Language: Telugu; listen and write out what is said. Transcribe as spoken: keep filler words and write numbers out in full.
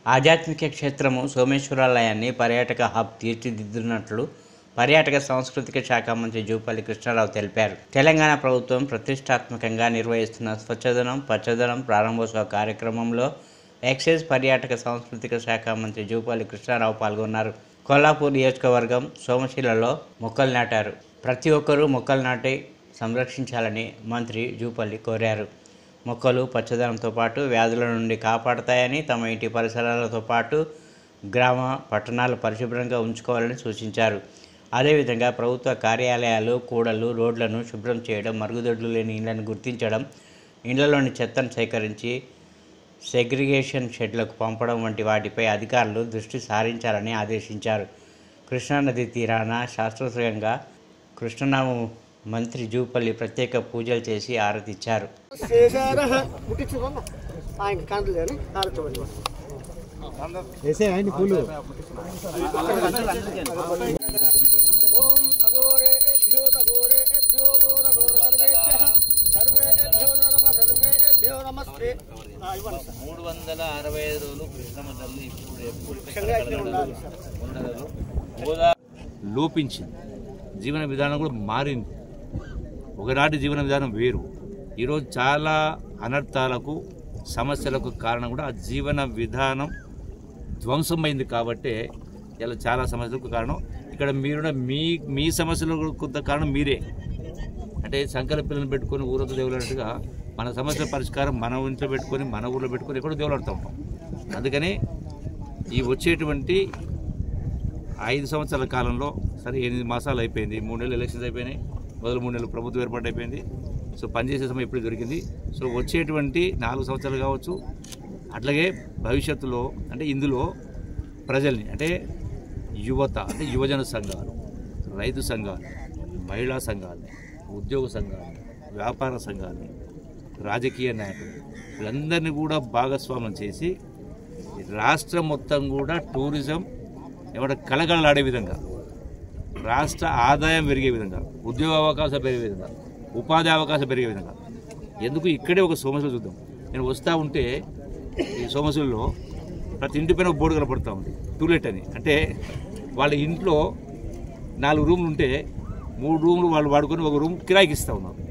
ఆధ్యాత్మిక క్షేత్రము సోమేశ్వరాలయాన్ని పర్యాటక హబ్ తీర్చిదిద్దుతున్నట్లు పర్యాటక సాంస్కృతిక శాఖ మంత్రి జూపల్లి కృష్ణారావు తెలిపారు. తెలంగాణ ప్రభుత్వం ప్రతిష్టాత్మకంగా నిర్వహిస్తున్న స్వచ్ఛదనం పచ్చదనం ప్రారంభోత్సవ కార్యక్రమంలో ఎక్సైజ్ పర్యాటక సాంస్కృతిక శాఖ మంత్రి జూపల్లి కృష్ణారావు పాల్గొన్నారు. కొల్లాపూర్ నియోజకవర్గం సోమశిలలో మొక్కలు నాటారు. ప్రతి ఒక్కరూ మొక్కలు నాటి సంరక్షించాలని మంత్రి జూపల్లి కోరారు. మొక్కలు పచ్చదనంతో పాటు వ్యాధుల నుండి కాపాడతాయని, తమ ఇంటి పరిసరాలతో పాటు గ్రామ పట్టణాలు పరిశుభ్రంగా ఉంచుకోవాలని సూచించారు. అదేవిధంగా ప్రభుత్వ కార్యాలయాలు, కూడళ్లు, రోడ్లను శుభ్రం చేయడం, మరుగుదొడ్లు లేని ఇళ్లను గుర్తించడం, ఇళ్లలోని చెత్తను సేకరించి సెగ్రిగేషన్ షెడ్లకు పంపడం వంటి వాటిపై అధికారులు దృష్టి సారించాలని ఆదేశించారు. కృష్ణానది తీరాన శాస్త్రోక్తంగా కృష్ణనామ మంత్రి జూపల్లి ప్రత్యేక పూజలు చేసి ఆరతిచ్చారు. మూడు వందల అరవై ఐదు రోజులు కృష్ణమ్మ తల్లి ఇప్పుడు లోపించింది. జీవన విధానం కూడా మారింది. ఒకనాటి జీవన విధానం వేరు. ఈరోజు చాలా అనర్థాలకు సమస్యలకు కారణం కూడా ఆ జీవన విధానం ధ్వంసమైంది. కాబట్టి ఇలా చాలా సమస్యలకు కారణం. ఇక్కడ మీరు మీ మీ సమస్యలకు కొంత కారణం మీరే. అంటే సంకల పిల్లలను పెట్టుకొని ఊరంతా దేవులన్నట్టుగా మన సమస్యల పరిష్కారం మన ఇంట్లో పెట్టుకొని మన ఊళ్ళో పెట్టుకొని ఎక్కడో దేవులాడుతూ ఉంటాం. అందుకని ఈ వచ్చేటువంటి ఐదు సంవత్సరాల కాలంలో సరే ఎనిమిది మాసాలు అయిపోయింది, మూడు నెలలు ఎలక్షన్స్ అయిపోయినాయి, మొదలు మూడు నెలలు ప్రభుత్వం ఏర్పాటు అయిపోయింది. సో పనిచేసే సమయం ఇప్పుడు దొరికింది. సో వచ్చేటువంటి నాలుగు సంవత్సరాలు కావచ్చు, అట్లాగే భవిష్యత్తులో అంటే ఇందులో ప్రజల్ని అంటే యువత అంటే యువజన సంఘాలు, రైతు సంఘాలు, మహిళా సంఘాలు, ఉద్యోగ సంఘాలు, వ్యాపార సంఘాలు, రాజకీయ నాయకులు వీళ్ళందరినీ కూడా భాగస్వామ్యం చేసి రాష్ట్రం మొత్తం కూడా టూరిజం ఏమంటే కలగలలాడే విధంగా, రాష్ట్ర ఆదాయం పెరిగే విధంగా, ఉద్యోగ అవకాశాలు పెరిగే విధంగా, ఉపాధి అవకాశం పెరిగే విధంగా. ఎందుకు ఇక్కడే ఒక సోమశిల చూద్దాం. నేను వస్తూ ఉంటే ఈ సోమశిలలో ప్రతి ఇంటి పైన ఒక బోర్డు కనపడుతూ ఉంది, టూలెట్ అని. అంటే వాళ్ళ ఇంట్లో నాలుగు రూములు ఉంటే మూడు రూములు వాళ్ళు వాడుకొని ఒక రూమ్ కిరాయికి ఇస్తూ ఉన్నారు.